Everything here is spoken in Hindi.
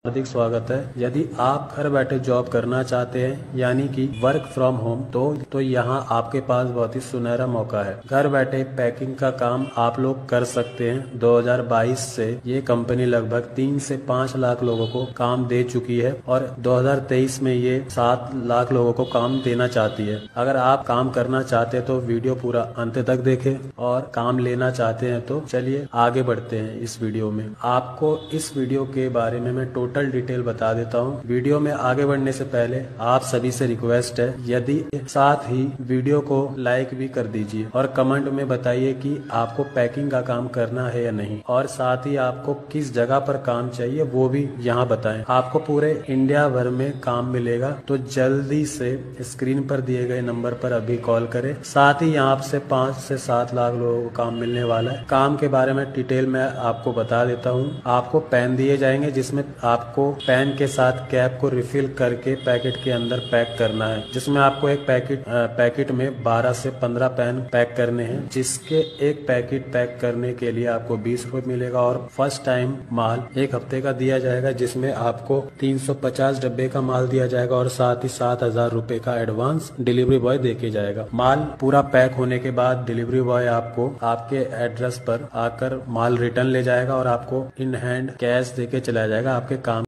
हार्दिक स्वागत है। यदि आप घर बैठे जॉब करना चाहते हैं यानी कि वर्क फ्रॉम होम तो यहाँ आपके पास बहुत ही सुनहरा मौका है। घर बैठे पैकिंग का काम आप लोग कर सकते हैं। 2022 से ये कंपनी लगभग 3 से 5 लाख लोगों को काम दे चुकी है और 2023 में ये 7 लाख लोगों को काम देना चाहती है। अगर आप काम करना चाहते हैं तो वीडियो पूरा अंत तक देखें और काम लेना चाहते हैं तो चलिए आगे बढ़ते हैं। इस वीडियो में आपको इस वीडियो के बारे में मैं टोटल डिटेल बता देता हूँ। वीडियो में आगे बढ़ने से पहले आप सभी से रिक्वेस्ट है, यदि साथ ही वीडियो को लाइक भी कर दीजिए और कमेंट में बताइए कि आपको पैकिंग का काम करना है या नहीं, और साथ ही आपको किस जगह पर काम चाहिए वो भी यहाँ बताएं। आपको पूरे इंडिया भर में काम मिलेगा, तो जल्दी से स्क्रीन पर दिए गए नंबर पर अभी कॉल करें। साथ ही यहाँ से 5 से 7 लाख लोगों को काम मिलने वाला है। काम के बारे में डिटेल में आपको बता देता हूँ। आपको पेन दिए जाएंगे जिसमें आपको पेन के साथ कैप को रिफिल करके पैकेट के अंदर पैक करना है, जिसमें आपको एक पैकेट में 12 से 15 पेन पैक करने हैं, जिसके एक पैकेट पैक करने के लिए आपको 20 रुपए मिलेगा और फर्स्ट टाइम माल 1 हफ्ते का दिया जाएगा, जिसमें आपको 350 डब्बे का माल दिया जाएगा और साथ ही 7,000 रुपए का एडवांस डिलीवरी बॉय देके जाएगा। माल पूरा पैक होने के बाद डिलीवरी बॉय आपको आपके एड्रेस पर आकर माल रिटर्न ले जाएगा और आपको इन हैंड कैश देके चला जाएगा। आपके